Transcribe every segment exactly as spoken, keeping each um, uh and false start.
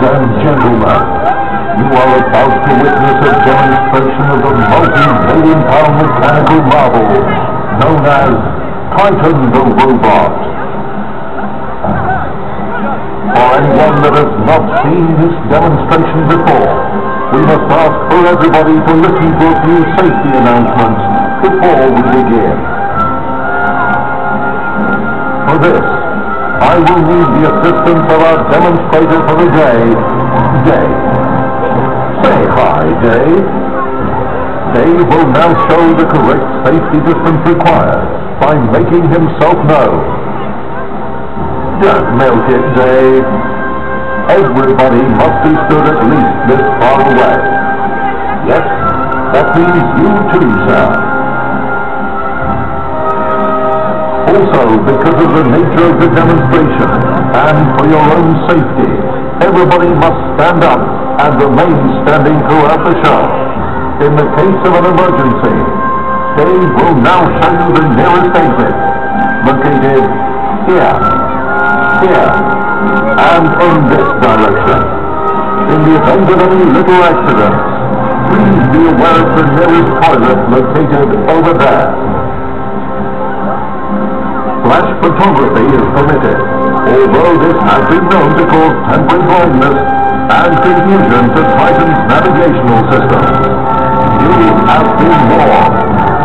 and gentlemen, you are about to witness a demonstration of the multi-million pound mechanical marvel known as Titan the Robot. For anyone that has not seen this demonstration before, we must ask for everybody to listen to a few safety announcements before we begin. For this, I will need the assistance of our demonstrator for the day, Dave. Say hi, Dave. Dave will now show the correct safety distance required by making himself known. Don't milk it, Dave. Everybody must be stood at least this far away. Yes, that means you too, sir. Also, because of the nature of the demonstration, and for your own safety, everybody must stand up and remain standing throughout the show. In the case of an emergency, Dave will now show you the nearest exit, located here, here, and in this direction. In the event of any little accidents, please be aware of the nearest toilet located over there. Flash photography is permitted, although this has been known to cause temporary blindness and confusion to Titan's navigational system. You have been warned.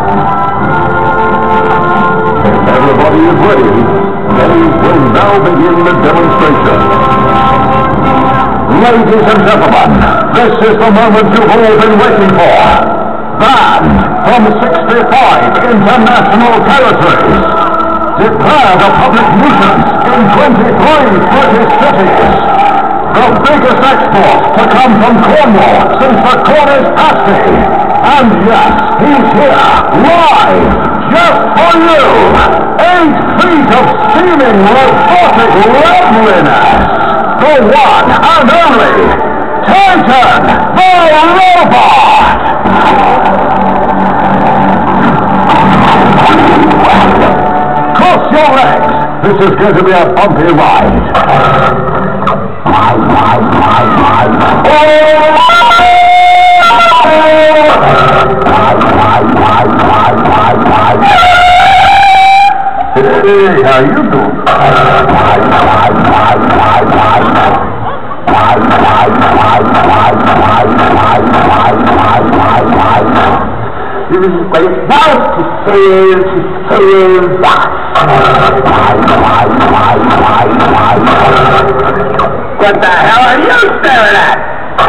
If everybody is ready, Dave will now begin the demonstration. Ladies and gentlemen, this is the moment you've all been waiting for. Banned from sixty-five international territories. Declared a public nuisance in twenty-three British cities. The biggest export to come from Cornwall since the Cornish pasty. And yes, he's here, live, just for you. Eight feet of steaming robotic loveliness. The one and only Titan the Robot. Cross your legs. This is going to be a bumpy ride. Hey, how you doing? What the hell are you staring at?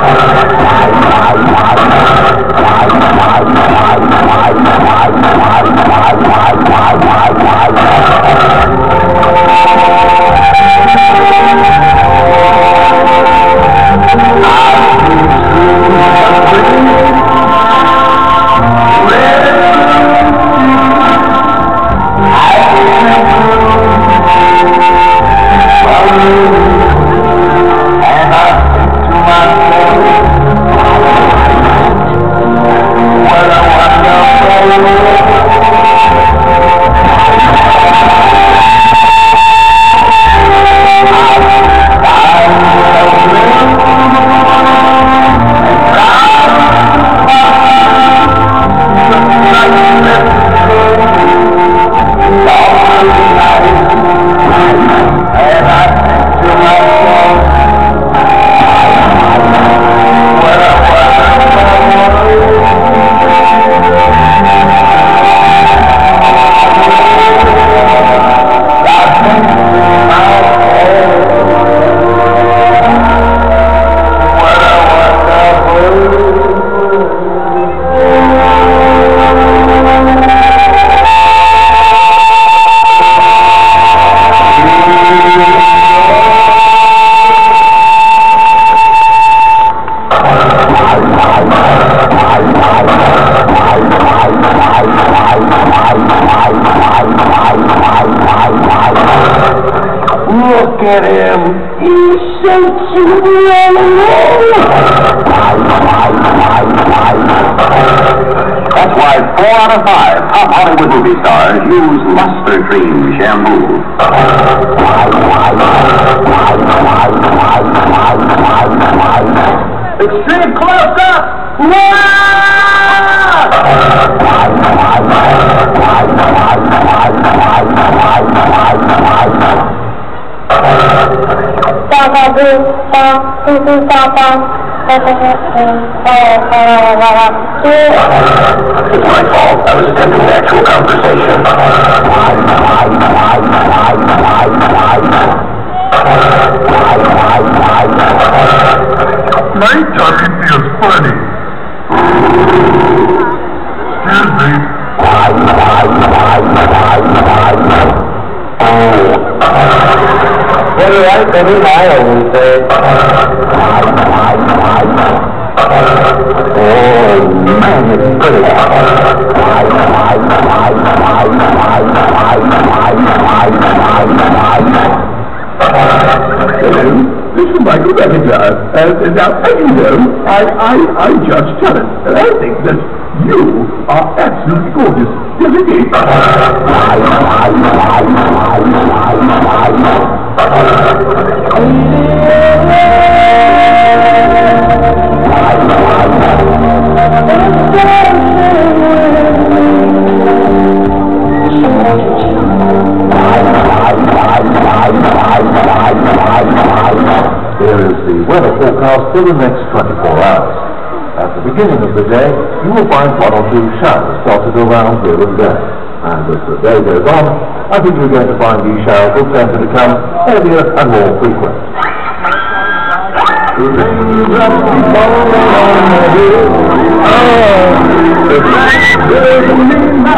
Look at him. He's so cute. That's why four out of five top Hollywood movie stars use Luster Cream shampoo. Extreme close-up! It's my fault. I was attending an actual conversation. My tummy feels funny. Excuse me. Very right, very high, I will say. Oh, man, it's pretty. Mister Michael Revinger, uh, now, as you know, I, I, I'm Judge Talent, and I think that you are absolutely gorgeous. Yes, indeed. Here is the weather forecast for the next twenty-four hours. At the beginning of the day, you will find one or two showers dotted around here and there. And as the day goes on, I think you're going to find these showers will tend to become heavier and more frequent. The raindrops keep falling on the hill. Oh, the blackbird in my